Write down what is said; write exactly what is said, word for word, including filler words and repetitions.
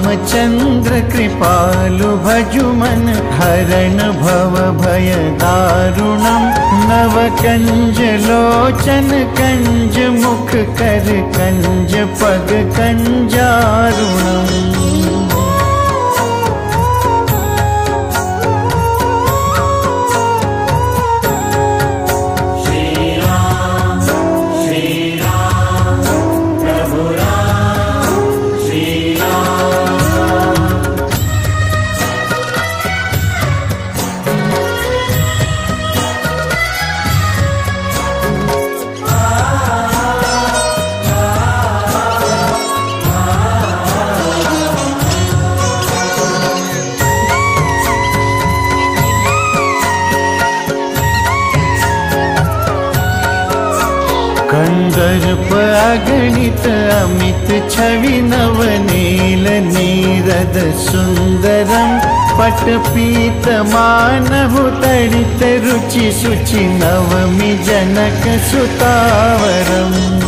रामचंद्र कृपालु भजुमन हरण भव भय दारुणम नव कंज लोचन कंज मुख कर कंज पग कंजारुणम। कंदर्प अगणित अमित छवि नवनील नीरद सुंदरम पट पीत मानहु तड़ित रुचि सुचि नवमी जनक सुतावरम।